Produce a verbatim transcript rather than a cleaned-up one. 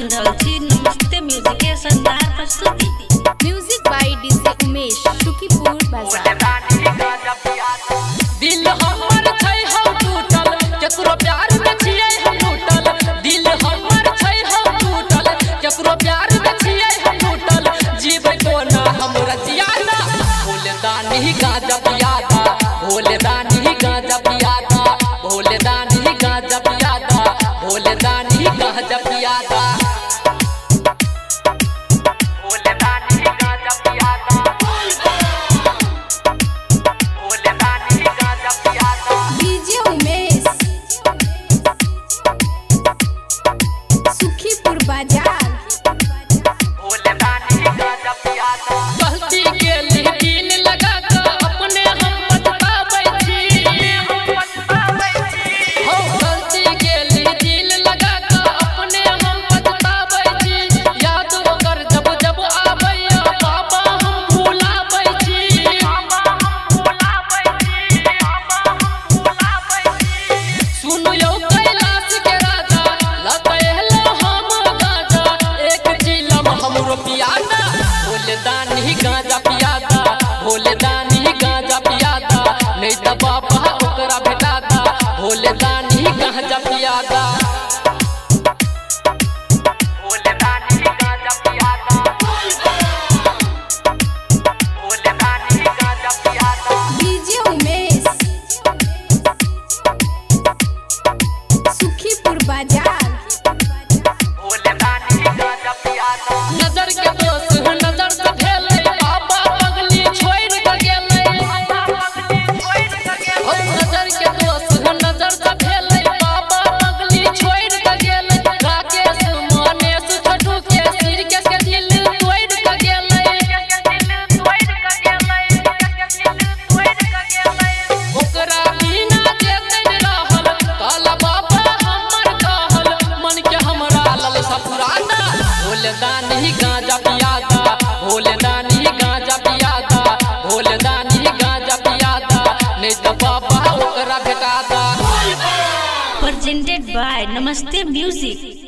सुन रहल छी नमस्ते म्यूजिक के शानदार प्रस्तुति। Music by DJ Umesh Sukhipur Bazar. दिल हमर छै हम टूटल केकरो प्यार में छियै हम टूटल। दिल हमर छै हम टूटल केकरो प्यार में छियै हम टूटल। जीबै कोना हमरा जियादा भोले दानी गांजा पियादा भोले दानी गांजा पियादा भोले दानी गांजा पियादा भोले दानी गांजा पियादा भोले दानी गांजा पियादा भोले दानी गांजा पियादा। डीजे उमेश सुखीपुर बाजार। भोले दानी गांजा पियादा। गलती के लिए दिल लगा के अपने हम पछताबै छी हम पछताबै छी हो गलती के लिए दिल लगा के अपने हम पछताबै छी। याद कर जब जब आबै बाबा हम भुलाबै छी बाबा हम भुलाबै छी बाबा हम भुलाबै छी। सुन यौ कैलाश के राजा लगैलो हम गाजा एक चिलम हमरो पियादा भोले दानी गांजा पियादा भोले दानी गांजा पियादा नहीं त बाबा ओकरा भेटादा भोले दानी गांजा पियादा भोले दानी गांजा पियादा भोले दानी गांजा पियादा। डीजे उमेश सुखीपुर बाजार। भोले दानी गांजा पियादा। नजर के दोस्त नजर से भेलै बाबा पगली छोड़ के गेलै बाबा पगली छोड़ के गेलै। नजर के दोस्त नजर से भेलै बाबा पगली छोड़ के गेलै। राकेश मनेश छोटू के सिर के के दिल तोड़ के गेलै दिल तोड़ के गेलै दिल तोड़ के गेलै। ओकरा बिना जेतै रहल काला बाबा हमर कहल मन के हमरा ललसा पुराना भोले दानी गांजा पियादा भोले दानी गांजा पियादा भोले दानी गांजा पियादा नहीं तो बाबा ओकरा भेटादा। Presented by Namaste Music।